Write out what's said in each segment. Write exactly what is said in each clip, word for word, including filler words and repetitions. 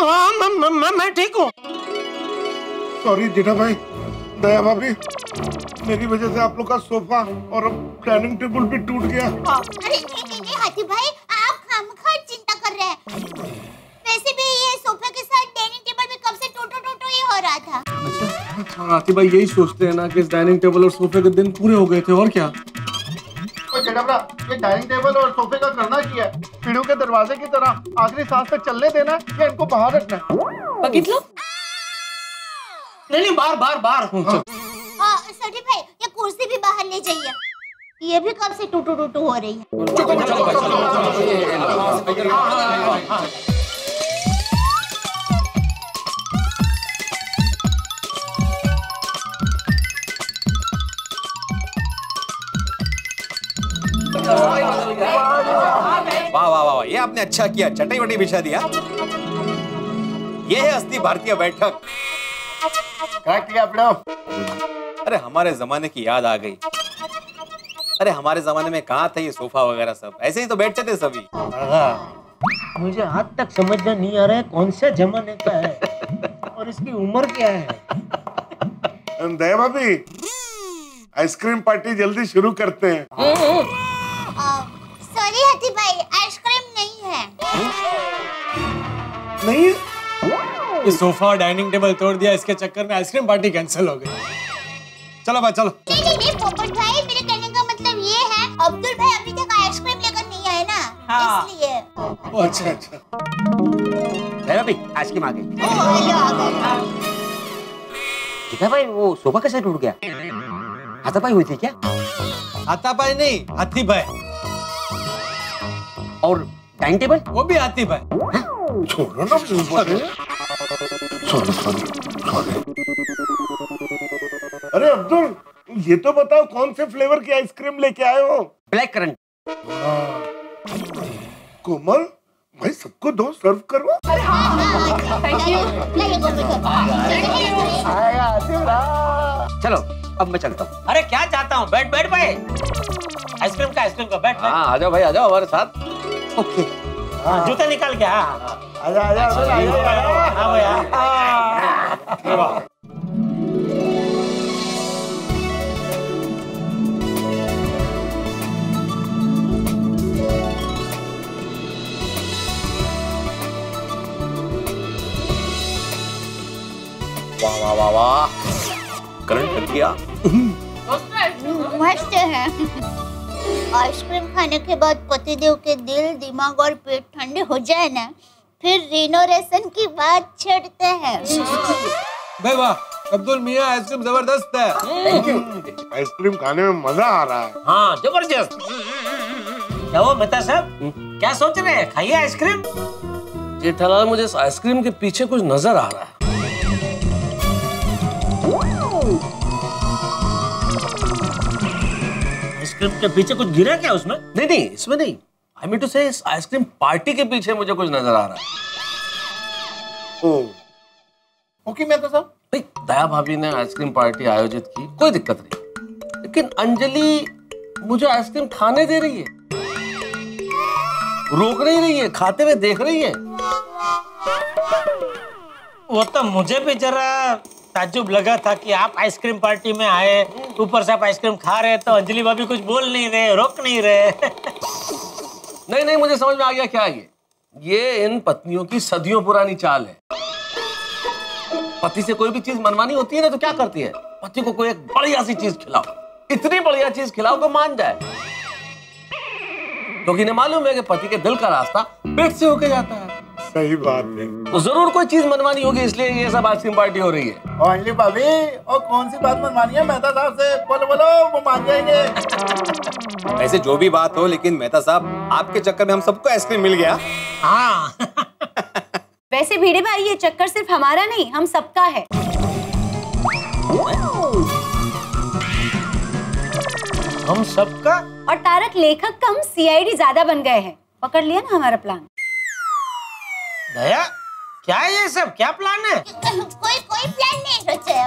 मैं ठीक हूँ। सॉरी जेठा भाई, दया भाभी, मेरी वजह से आप लोग का सोफा और डाइनिंग टेबल भी टूट गया। अरे नहीं नहीं नहीं हाथी भाई, आप खामखा चिंता कर रहे हैं। वैसे भी ये सोफे के साथ डाइनिंग टेबल भी कब से टूटो टूटो ही हो रहा था। अच्छा हाथी भाई यही सोचते हैं ना कि इस डाइनिंग टेबल और सोफे के दिन पूरे हो गए थे, और क्या। ये डाइनिंग टेबल और सोफे का करना क्या है? पीढ़ों के दरवाजे की तरह आखिरी सांस तक चलने देना या इनको बाहर रखना? बघितलं? नहीं नहीं बाहर बाहर बाहर। हाँ सटी भाई, ये कुर्सी भी बाहर ले जाइए, ये भी कब से टूटू टूटू हो रही है। वाह वाह वाह, ये आपने अच्छा किया, चटाई वटाई बिछा दिया। ये है असली भारतीय बैठक। क्या किया आपने? अरे हमारे जमाने की याद आ गई। अरे हमारे जमाने में कहाँ था ये सोफा वगैरह, सब ऐसे ही तो बैठते थे सभी। मुझे आज तक समझना नहीं आ रहा है कौन से जमाने का है और इसकी उम्र क्या है। दया भाभी, आइसक्रीम पार्टी जल्दी शुरू करते हैं। सॉरी हाथी भाई, आइसक्रीम नहीं है। नहीं है? ये सोफा और डाइनिंग टेबल तोड़ दिया, इसके चक्कर में आइसक्रीम पार्टी कैंसिल हो गई। चलो भाई चलो। नहीं नहीं नहीं पोपट भाई, मेरे कहने का मतलब ये है अब्दुल भाई अभी तक आइसक्रीम लेकर नहीं आए ना, हाँ। इसलिए। ओ, अच्छा अच्छा। भाई आइसक्रीम आ गई। ठीक है भाई, वो सोफा कैसे टूट गया? हाथापाई हुई थी क्या? हाथापाई नहीं, हाथी भाई। और डाइनिंग टेबल? वो भी हाथी भाई। छोड़ो ना, सॉरी सॉरी सॉरी। अरे अब्दुल, ये तो बताओ कौन से फ्लेवर की आइसक्रीम लेके आए हो? Black currant. कोमल भाई, सबको दो, सर्व करो। चलो अब मैं चलता हूँ। अरे क्या चाहता हूँ, बैठ बैठ भाई। आइसक्रीम का आइसक्रीम का बैठ। हाँ आ जाओ भाई, आ जाओ हमारे साथ। ओके। हाँ, जूता निकाल के। हाँ आजा आजा आजा। हाँ भैया। वाह वाह वाह वाह, करंट लग गया। मस्त है। आइसक्रीम खाने के बाद पतिदेव के दिल, दिमाग और पेट ठंडे हो जाए ना, फिर रिनोवेशन की बात छेड़ते हैं। भाई वाह, अब्दुल मियां आइसक्रीम जबरदस्त है। आइसक्रीम खाने में मजा आ रहा है। हाँ जबरदस्त। क्या वो मेहता साहब, क्या सोच रहे हैं? खाइए आइसक्रीम। जेठालाल, मुझे इस आइसक्रीम के पीछे कुछ नजर आ रहा है। आइसक्रीम के पीछे कुछ गिरा क्या उसमें? नहीं नहीं, इसमें नहीं। आई मीन टू से इस आइसक्रीम पार्टी के पीछे मुझे कुछ नजर आ रहा है। ओ, ओके मेहता साहब। भाई दया भाभी ने आइसक्रीम पार्टी आयोजित की, कोई दिक्कत नहीं, लेकिन अंजलि मुझे आइसक्रीम खाने दे रही है, रोक नहीं रही है, खाते हुए देख रही है। वो तो मुझे भी जरा ताज्जुब लगा था कि आप आइसक्रीम पार्टी में आए, ऊपर से आप आइसक्रीम खा रहे, तो अंजलि भाभी कुछ बोल नहीं रहे, रोक नहीं रहे। नहीं नहीं, मुझे समझ में आ गया क्या ये ये इन पत्नियों की सदियों पुरानी चाल है। पति से कोई भी चीज मनवानी होती है ना, तो क्या करती है, पति को कोई एक बढ़िया सी चीज खिलाओ, इतनी बढ़िया चीज खिलाओ तो मान जाए, क्योंकि इन्हें मालूम है कि पति के दिल का रास्ता पेट से होके जाता है। सही बात है। तो जरूर कोई चीज मनवानी होगी, इसलिए ये सब आइसक्रीम पार्टी हो रही है। और अंजलि भाभी, और कौन सी बात मनवानी है मेहता साहब से? बोलो बोलो, वो मान जाएंगे। वैसे जो भी बात हो, लेकिन मेहता साहब आपके चक्कर में हम सबको आइसक्रीम मिल गया। हाँ। वैसे भिड़े भाई, ये चक्कर सिर्फ हमारा नहीं, हम सबका है। हम सबका? और तारक लेखक का हम सीआईडी ज्यादा बन गए हैं। पकड़ लिया ना हमारा प्लान। दया, क्या है ये सब, क्या प्लान है? कोई कोई प्लान नहीं रचा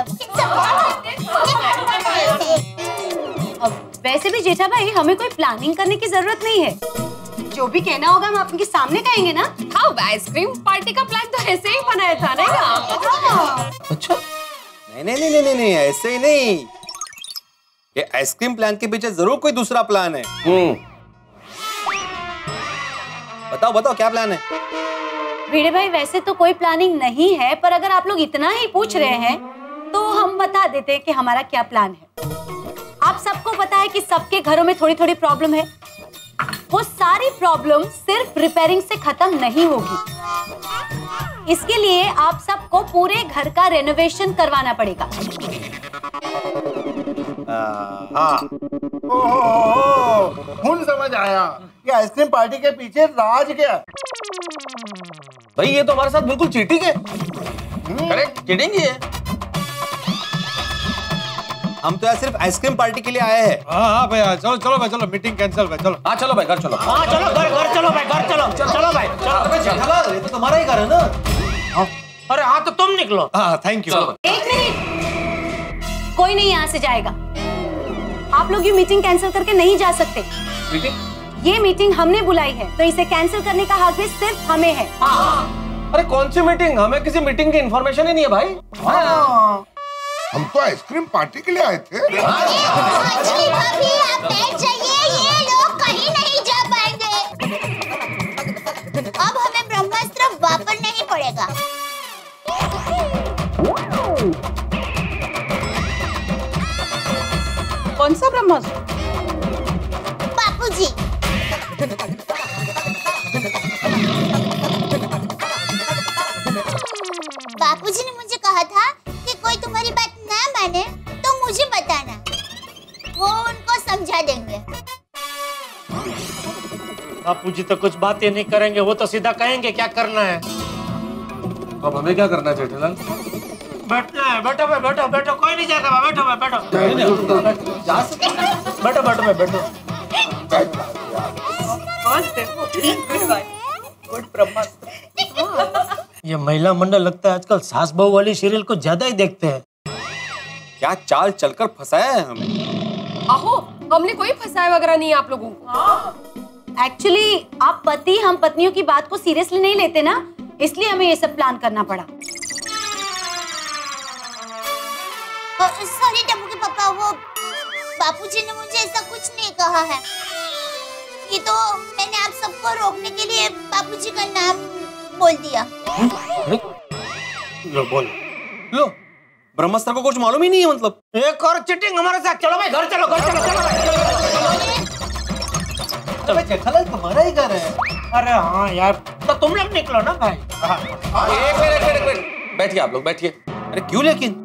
है। अब वैसे भी जेठा भाई, हमें कोई प्लानिंग करने की जरूरत नहीं है। जो भी कहना होगा हम आपके सामने कहेंगे ना। हाँ, आइसक्रीम पार्टी का प्लान तो ऐसे ही बनाया था ना। अच्छा, नहीं नहीं नहीं नहीं नहीं ऐसे ही नहीं, ये आइसक्रीम प्लान के पीछे जरूर कोई दूसरा प्लान है। हम्म, बताओ बताओ क्या प्लान है? भिड़े भाई वैसे तो कोई प्लानिंग नहीं है, पर अगर आप लोग इतना ही पूछ रहे हैं तो हम बता देते हैं कि हमारा क्या प्लान है। आप सबको पता है कि सबके घरों में थोड़ी थोड़ी प्रॉब्लम है। वो सारी प्रॉब्लम सिर्फ रिपेयरिंग से खत्म नहीं होगी। इसके लिए आप सबको पूरे घर का रेनोवेशन करवाना पड़ेगा। हाँ, ओहो, हुन समझ आया कि आइसक्रीम पार्टी के पीछे राज क्या। भाई ये तो हमारे साथ बिल्कुल चीटिंग है। करेक्ट, चीटिंग ही है। हम तो यार सिर्फ आइसक्रीम पार्टी के लिए आए हैं। हाँ हाँ भैया, चलो चलो भाई, चलो मीटिंग कैंसिल भाई, चलो। हाँ चलो भाई, घर चलो। हाँ चलो घर घर चलो भाई, घर चलो चलो भाई चलो। ये तो तुम्हारा ही घर है ना। अरे हाँ तो तुम निकलो। हाँ थैंक यू। एक मिनट, कोई नहीं यहाँ से जाएगा। आप लोग ये मीटिंग कैंसिल करके नहीं जा सकते। मीटिंग? ये मीटिंग हमने बुलाई है तो इसे कैंसिल करने का हक भी सिर्फ हमें है। अरे कौन सी मीटिंग? हमें किसी मीटिंग की इन्फॉर्मेशन ही नहीं है भाई। हाँ, हम तो आइसक्रीम पार्टी के लिए आए थे। अंजलि भाभी आप बैठ जाइए, ये लोग कहीं नहीं जा पाएंगे। अब हमें ब्रह्मास्त्र वापरना ही पड़ेगा। कौन सा ब्रह्मास्त्र? बापूजी, बापूजी ने मुझे कहा था कि कोई तुम्हारी बात ना माने तो मुझे बताना, वो उनको समझा देंगे। बापूजी तो कुछ बातें नहीं करेंगे, वो तो सीधा कहेंगे क्या करना है। तो अब हमें क्या करना है जेठालाल? बैठना है। बैठो भाई, बैठो बैठो, कोई नहीं जाएगा। बैठो भाई, बैठो बैठो बैठो भाई, बैठो। ये महिला मंडल लगता है आजकल सास बहू वाली सीरियल को ज्यादा ही देखते हैं। क्या चाल चलकर फंसाया है हमें। आहो, हमने कोई फंसाया वगैरह नहीं है आप लोगों को। एक्चुअली आप पति हम पत्नियों की बात को सीरियसली नहीं लेते ना, इसलिए हमें ये सब प्लान करना पड़ा। सॉरी टप्पू के पापा, वो बापूजी ने मुझे ऐसा कुछ नहीं कहा है। ये तो मैंने आप सबको रोकने के लिए बापूजी का नाम बोल दिया। लो बोल लो, ब्रह्मास्त्र को कुछ मालूम ही नहीं है मतलब। एक और चीटिंग हमारे साथ। चलो भाई घर चलो, घर चलो चलो भाई। जेठालाल तुम्हारा ही घर है। अरे हाँ यार, तो तुम लोग निकलो ना भाई। एक मिनट, एक मिनट, बैठिए आप लोग, बैठिए। अरे क्यों लेकिन?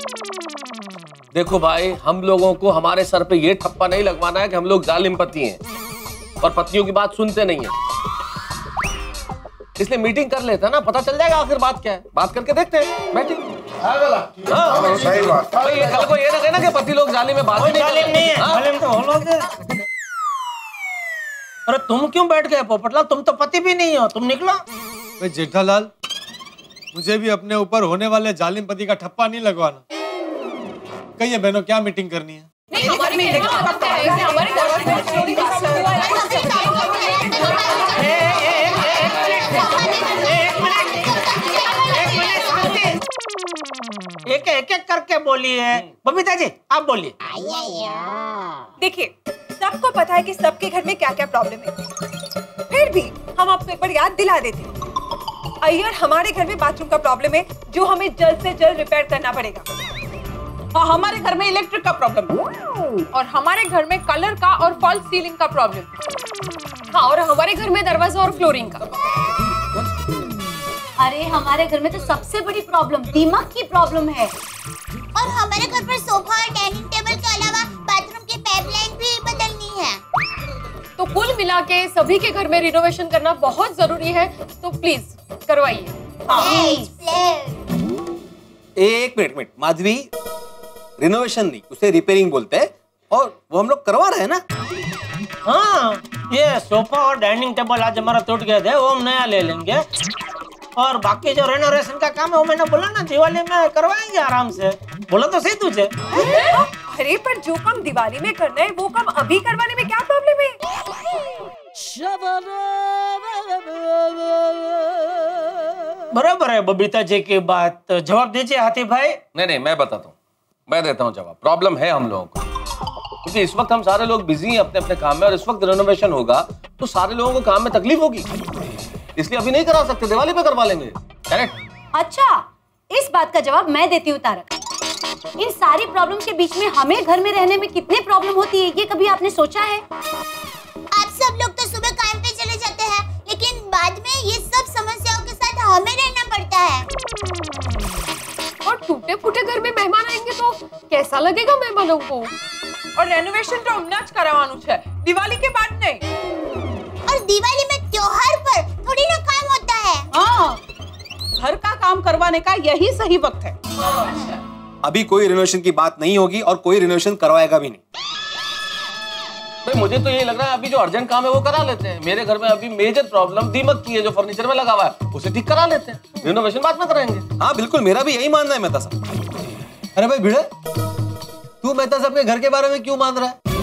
देखो भाई, हम लोगों को हमारे सर पे ये ठप्पा नहीं लगवाना है कि हम लोग जालिम पति हैं और पत्नियों की बात सुनते नहीं हैं। इसलिए मीटिंग कर लेते हैं ना, पता चल जाएगा आखिर बात क्या है। बात करके देखते हैं, बैठिए। हाँ, सही बात। भाई ये कल को ये ना कहना कि पति लोग जालिम में बात नहीं जालिम नहीं है। जालिम तो वो लोग हैं। अरे तुम क्यों बैठ गए पोपटलाल? तुम तो पति भी नहीं हो, तुम निकलो। भाई जेठालाल, मुझे भी अपने ऊपर होने वाले जालिम पति का ठप्पा नहीं लगवाना। कहिए बहनों, क्या मीटिंग करनी है? नहीं, हमारे में हमारे एक एक एक करके बोलिए। बबीता जी आप बोलिए। देखिए, सबको पता है कि सबके घर में क्या क्या प्रॉब्लम है, फिर भी हम आपको एक बार याद दिला देते हैं। अय्यर, हमारे घर में बाथरूम का प्रॉब्लम है जो हमें जल्द से जल्द रिपेयर करना पड़ेगा। हाँ, हमारे घर में इलेक्ट्रिक का प्रॉब्लम है और हमारे घर में कलर का और फॉल्स सीलिंग का प्रॉब्लम। हाँ, और हमारे घर में दरवाजा और फ्लोरिंग का। अरे हमारे घर में तो सबसे बड़ी प्रॉब्लम दिमाग की प्रॉब्लम है। और हमारे घर पर सोफा और डाइनिंग टेबल के अलावा बाथरूम की पाइपलाइन भी बदलनी है। तो कुल मिला के सभी के घर में रिनोवेशन करना बहुत जरूरी है, तो प्लीज करवाइए। एक मिनट मिनट माधवी, रिनोवेशन नहीं, उसे रिपेयरिंग बोलते हैं और वो हम लोग करवा रहे हैं ना। हाँ, ये सोफा और डाइनिंग टेबल आज हमारा टूट गए थे, वो हम नया ले लेंगे। और बाकी जो रेनोवेशन का काम है वो मैंने बोला ना, दिवाली में करवाएंगे आराम से। बोला तो सही तुझे। अरे पर जो काम दिवाली में करना है वो काम अभी करवाने में क्या प्रॉब्लम है? बराबर है बबीता जी की बात, जवाब दीजिए हाथी भाई। नहीं नहीं, मैं बताता हूँ, मैं देता हूँ जवाब। प्रॉब्लम है हम लोगों को, क्योंकि इस वक्त हम सारे लोग बिजी हैं अपने अपने काम में, और इस वक्त रेनोवेशन होगा तो सारे लोगों को काम में तकलीफ होगी, इसलिए अभी नहीं करा सकते, दिवाली पे करवा लेंगे। करेक्ट। अच्छा, इस बात का जवाब मैं देती हूँ तारक। इन सारी प्रॉब्लम के बीच में हमें घर में रहने में कितने प्रॉब्लम होती है, ये कभी आपने सोचा है? आप सब लोग तो सुबह काम पे चले जाते हैं, लेकिन बाद में ये सब समस्याओं के साथ हमें रहना पड़ता है। और टूटे फूटे घर में मेहमान आएंगे तो कैसा लगेगा मेहमानों को? और रेनोवेशन तो हमने आज करवाना है, दिवाली के बाद नहीं। और दिवाली में त्योहार पर थोड़ी ना काम होता है। हाँ, घर का काम करवाने का यही सही वक्त है। अभी कोई रिनोवेशन की बात नहीं होगी और कोई रिनोवेशन करवाएगा भी नहीं। भाई मुझे तो ये लग रहा है अभी जो अर्जेंट काम है वो करा लेते हैं। मेरे घर में अभी मेजर प्रॉब्लम दीमक की है, जो फर्नीचर में लगा हुआ है उसे ठीक करा लेते हैं, रिनोवेशन बाद में कराएंगे। हाँ बिल्कुल, मेरा भी यही मानना है मेहता साहब। अरे भाई भिड़े, तू मेहता साहब के घर के बारे में क्यों मान रहा है?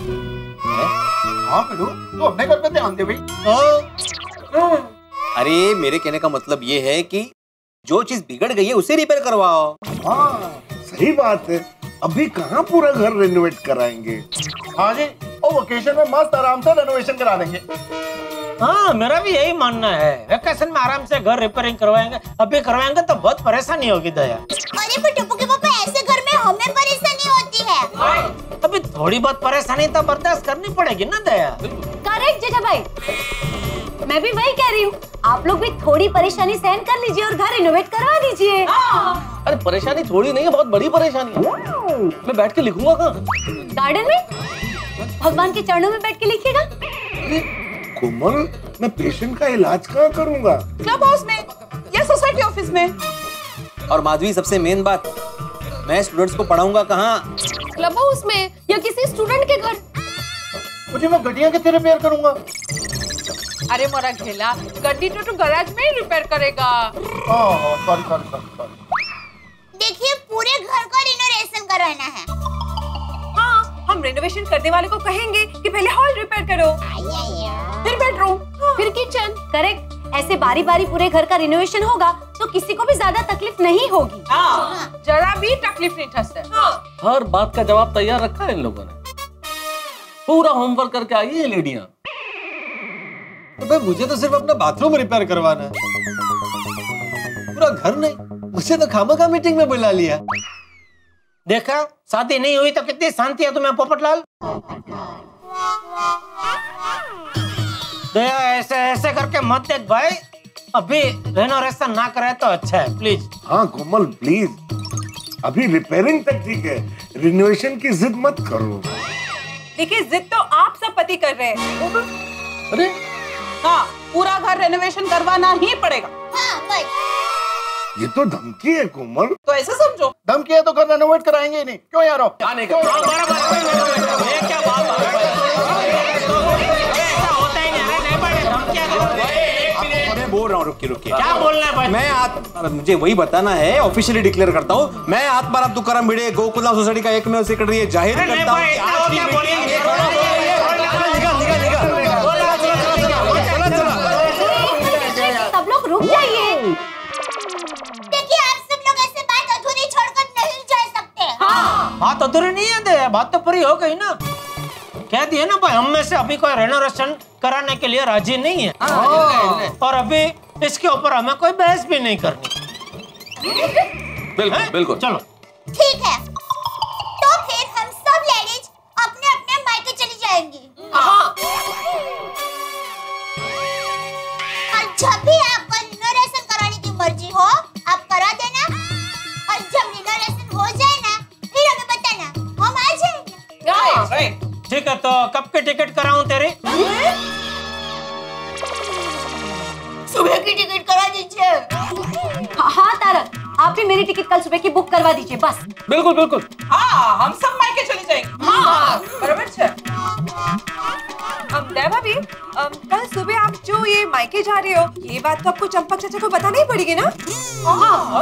हाँ बिड़ू, तू अपने घर पे ध्यान दे भाई। अरे मेरे कहने का मतलब ये है कि जो चीज बिगड़ गई है उसे रिपेयर करवाओ। हाँ सही बात है, अभी कहाँ पूरा घर रेनोवेट कराएंगे। हाँ जी, और वेकेशन में मस्त आराम से रेनोवेशन करा देंगे। हाँ मेरा भी यही मानना है, वेकेशन में आराम से घर रिपेयरिंग करवाएंगे। अभी करवाएंगे तो बहुत परेशानी होगी दया। अरे पर टप्पू के पापा, ऐसे घर में हमें परेशानी होती है। अभी थोड़ी बहुत परेशानी तो बर्दाश्त करनी पड़ेगी ना दया। करेक्ट जेठा भाई, मैं भी वही कह रही हूँ। आप लोग भी थोड़ी परेशानी सहन कर लीजिए और घर रिनोवेट करवा दीजिए। अरे परेशानी थोड़ी नहीं है, बहुत बड़ी परेशानी है। मैं बैठ के लिखूंगा कहाँ? गार्डन में, भगवान के चरणों में बैठ के लिखिएगा। कोमल, मैं पेशेंट का इलाज कहाँ करूँगा? क्लब हाउस में या सोसाइटी ऑफिस में। और माधवी, सबसे मेन बात, मैं स्टूडेंट्स को पढ़ाऊंगा कहाँ? क्लब हाउस में या किसी स्टूडेंट के घर। मुझे मैं गड्डियाँ कैसे रिपेयर करूँगा? अरे मोरा घेला, गड्डी तो तू गैराज में ही रिपेयर करेगा। Sorry sorry sorry. देखिए, पूरे घर का रिनोवेशन करवाना है। हाँ, हम रेनोवेशन करने वाले को कहेंगे कि पहले हॉल रिपेयर करो, फिर बेडरूम, फिर किचन। करेक्ट। ऐसे बारी बारी पूरे घर का रिनोवेशन होगा तो किसी को भी ज्यादा तकलीफ नहीं होगी। हाँ, जरा भी तकलीफ नहीं ठसते। हाँ। हर बात का जवाब तैयार रखा है इन लोगों ने, पूरा होमवर्क करके आई है लेडियां। तो भाई मुझे तो सिर्फ अपना बाथरूम रिपेयर करवाना है, पूरा घर नहीं। मुझे तो खामखा मीटिंग में बुला लिया। देखा, शादी नहीं हुई तो कितनी शांति है तुम्हें पोपटलाल। दया, ऐसे ऐसे करके मत देख भाई, अभी रेनोवेशन ना करे तो अच्छा है प्लीज। हाँ कोमल प्लीज, अभी रिपेयरिंग तक ठीक है, रिनोवेशन की जिद मत करो। देखिए, जिद तो आप सब पति कर रहे हैं। अरे हाँ, पूरा घर रेनोवेशन करवाना ही पड़ेगा। हाँ भाई। ये तो धमकी है कोमल। तो ऐसा समझो, धमकी है तो घर रेनोवेट कराएंगे ही नहीं। क्यों यारो? क्या नहीं कर? ये क्या बात है? ऐसा होता ही नहीं है, नहीं बड़े धमकियां दो। मैं बोल रहा हूँ, रुकिए रुकिए। क्या बोलना है भाई? मैं आत, मुझे वही बताना है, ऑफिशियली डिक्लेयर करता हूँ, मैं आत्मा राम तुकाराम भिड़े गोकुलधाम सोसाइटी का एकमेव सेक्रेटरी जाहिर करता हूँ कि आज की मीटिंग सब लोग रुक जाइए। देखिए, आप सब लोग ऐसे बात अधूरी छोड़कर नहीं जा सकते। हाँ। बात अधूरी नहीं है दया, बात तो पूरी हो गई ना। कह दिए ना भाई, हम में से अभी कोई रेनोवेशन कराने के लिए राजी नहीं है। हाँ। और अभी इसके ऊपर हमें कोई बहस भी नहीं करनी। बिल्कुल बिल्कुल। चलो ठीक है, तो फिर हम सब लेडीज अपने अपने मायके चली जाएंगी। हाँ। और जब भी आपको रिनोवेशन कराने की मर्जी हो, आप करा देना। और जब रिनोवेशन हो जाए ना, फिर हमें बताना, हम आ जाएंगे। ठीक है, तो कब की टिकट कराऊं तेरी? सुबह की टिकट करा दीजिए। हाँ तारक, आप भी मेरी टिकट कल सुबह की बुक करवा दीजिए बस। बिल्कुल बिल्कुल। हाँ, हम सब मायके चले जाएंगे। हाँ, बराबर है। दया भाभी, कल सुबह आप जो ये मायके जा रहे हो, ये बात तो आपको चंपक चाचा को बताना ही पड़ेगी ना? हाँ।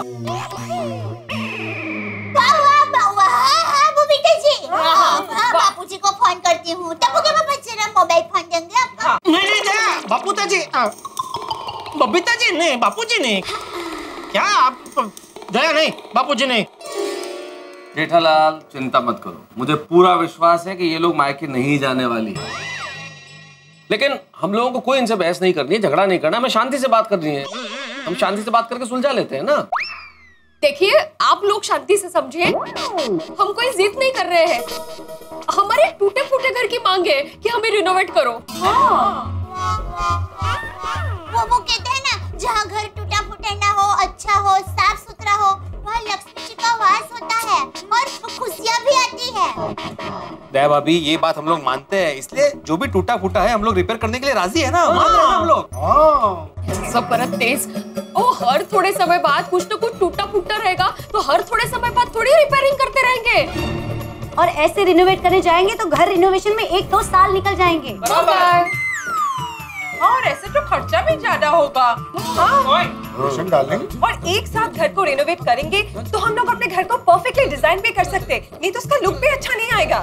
वाह वाह वाह, हाँ हाँ बबीता जी। हाँ, बापूजी को फोन करती हूँ। टप्पू के पापा जरा मोबाइल फोन देंगे आपको? नहीं नहीं दया, बापूता जी, बबीता जी नहीं, बापू जी नहीं। क्या आप? दया नहीं, बापू जी नहीं। जेठालाल चिंता मत करो, मुझे पूरा विश्वास है कि ये लोग मायके नहीं जाने वाली है। लेकिन हम लोगों को कोई इनसे बहस नहीं करनी है, झगड़ा नहीं करना, हमें शांति से बात करनी है। हम शांति से बात करके सुलझा लेते हैं ना। देखिए, आप लोग शांति से समझिए, हम कोई जिद नहीं कर रहे हैं। हमारे टूटे फूटे घर की मांग है कि हमें रिनोवेट करो। वो वो कहते हैं ना, जहाँ घर टूटा फूटा ना हो, अच्छा हो, साफ सुथरा हो, वहाँ लक्ष्मी जी का वास होता है और खुशियाँ भी आती है। दया भाभी, ये बात हम लोग मानते हैं, इसलिए जो भी टूटा फूटा है हम लोग रिपेयर करने के लिए राजी है ना। मान रहे हैं हम लोग। सब परत तेज। ओ, हर थोड़े समय बाद कुछ न कुछ टूटा फूटा रहेगा, तो हर थोड़े समय बाद थोड़ी रिपेयरिंग करते रहेंगे। और ऐसे रिनोवेट करने जाएंगे तो घर रिनोवेशन में एक दो साल निकल जाएंगे। बराबर। और ऐसे तो खर्चा भी ज्यादा होगा। हाँ। रोशन डार्लिंग, और एक साथ घर को रिनोवेट करेंगे तो हम लोग अपने घर को परफेक्टली डिजाइन भी कर सकते, नहीं तो उसका लुक भी अच्छा नहीं आएगा।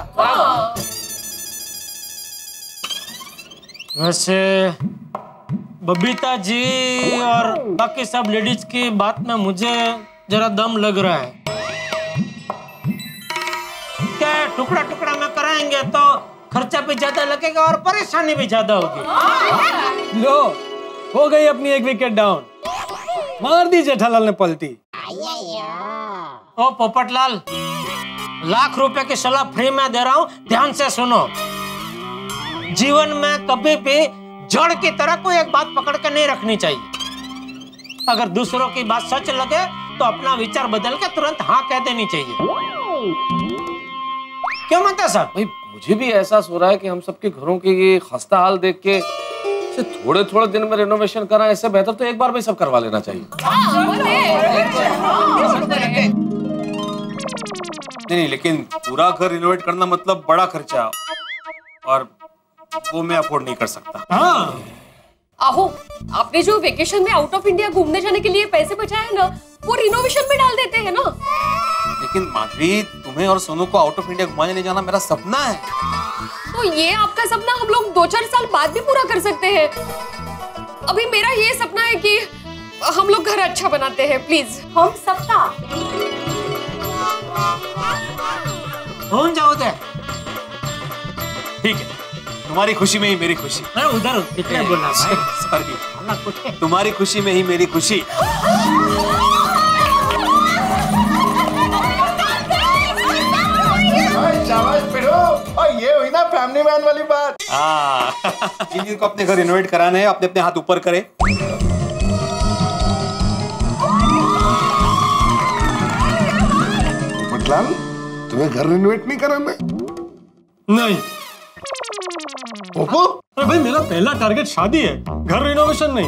वैसे बबीता जी और बाकी सब लेडीज की बात में मुझे जरा दम लग रहा है। क्या टुकड़ा टुकड़ा में कराएंगे तो खर्चा भी ज्यादा लगेगा और परेशानी भी ज्यादा होगी। लो, हो गई अपनी एक विकेट डाउन। मार दी जेठालाल ने पलटी। ओ पोपटलाल, लाख रुपए की सलाह फ्री में दे रहा हूँ, ध्यान से सुनो। जीवन में कभी भी जड़ की तरह कोई एक बात पकड़ के नहीं रखनी चाहिए। अगर दूसरों की बात सच लगे तो अपना विचार बदल के तुरंत हाँ कह देनी चाहिए। क्यों माता साहब? भाई मुझे भी एहसास हो रहा है कि हम सबके घरों के ये खस्ता हाल देख के थोड़े थोड़े दिन में रिनोवेशन कराएं, इससे बेहतर तो एक बार में सब करवा लेना चाहिए। नहीं नहीं, लेकिन पूरा घर रिनोवेट करना मतलब बड़ा खर्चा, और वो मैं अफोर्ड नहीं कर सकता। हाँ। आहो, आपने जो वेकेशन में आउट ऑफ इंडिया घूमने जाने के लिए पैसे बचाए ना, वो रिनोवेशन में डाल देते हैं ना। लेकिन माधवी, तुम्हें और सोनू को आउट ऑफ इंडिया घुमाने ले जाना मेरा सपना है। तो ये आपका सपना हम लोग दो चार साल बाद भी पूरा कर सकते हैं। अभी मेरा ये सपना है कि हम लोग घर अच्छा बनाते हैं। प्लीज। हम सबका हो जाओ दे। ठीक है, तुम्हारी खुशी में ही मेरी खुशी। अरे उधर कितने बोलना भाई? सॉरी, तुम्हारी खुशी में ही मेरी खुशी। शाबाश पिरो, और ये हुई ना फैमिली मैन वाली बात। हाँ, जिन जिनको अपने घर रिनोवेट कराने हैं अपने अपने हाथ ऊपर करें। मतलब तुम्हें घर रिनोवेट नहीं कराना? नहीं। ओपो? अरे भाई, मेरा पहला टारगेट शादी है, घर रिनोवेशन नहीं।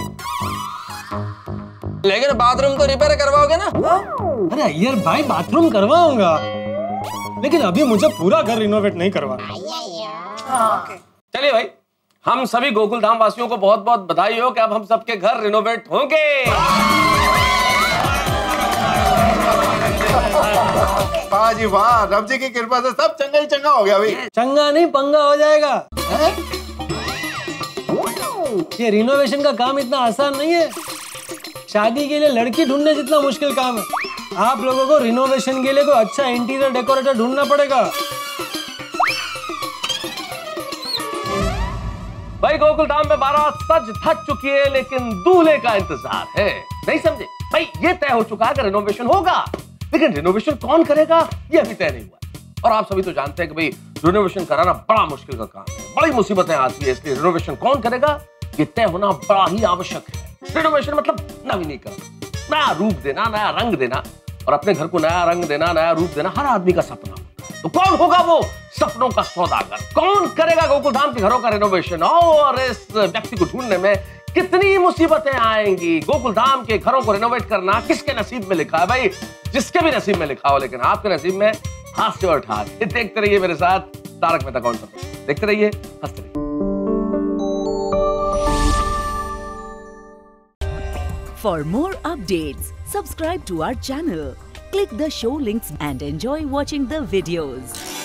लेकिन बाथरूम तो रिपेयर करवाओगे ना? अरे अय्यर भाई, बाथरूम करवाऊंगा, लेकिन अभी मुझे पूरा घर रिनोवेट नहीं करवाना। चलिए भाई, हम सभी गोकुल धाम वासियों को बहुत बहुत बधाई हो कि अब हम सबके घर रिनोवेट होंगे। वाह जी वाह, रब जी की कृपा से सब चंगा ही चंगा हो गया भाई। चंगा नहीं, पंगा हो जाएगा। ये रिनोवेशन का काम इतना आसान नहीं है। शादी के लिए लड़की ढूंढने जितना मुश्किल काम है। आप लोगों को रिनोवेशन के लिए कोई अच्छा इंटीरियर डेकोरेटर ढूंढना पड़ेगा। भाई गोकुल धाम में बारात सज धज चुकी है, लेकिन दूल्हे का इंतजार है। नहीं समझे भाई? ये तय हो चुका है कि रिनोवेशन होगा, लेकिन रिनोवेशन कौन करेगा ये अभी तय नहीं हुआ। और आप सभी तो जानते हैं कि भाई रिनोवेशन कराना बड़ा मुश्किल का काम है, बड़ी मुसीबतें आती है, इसलिए रिनोवेशन कौन करेगा ये तय होना बड़ा ही आवश्यक है। रिनोवेशन मतलब नवीनीकरण, नया रूप देना, नया रंग देना, और अपने घर को नया रंग देना, नया रूप देना हर आदमी का सपना होता है। तो कौन होगा वो सपनों का सौदागर? कौन करेगा गोकुल धाम के घरों का रिनोवेशन? और इस व्यक्ति को ढूंढने में कितनी मुसीबतें आएंगी। गोकुल धाम के घरों को रिनोवेट करना किसके नसीब में लिखा है? भाई जिसके भी नसीब में लिखा हो, लेकिन आपके नसीब में हाथ से उठा के देखते रहिए मेरे साथ तारक मेहता का उल्टा चश्मा। देखते रहिए, हंसते रहिए। For more updates, subscribe to our channel, click the show links and enjoy watching the videos.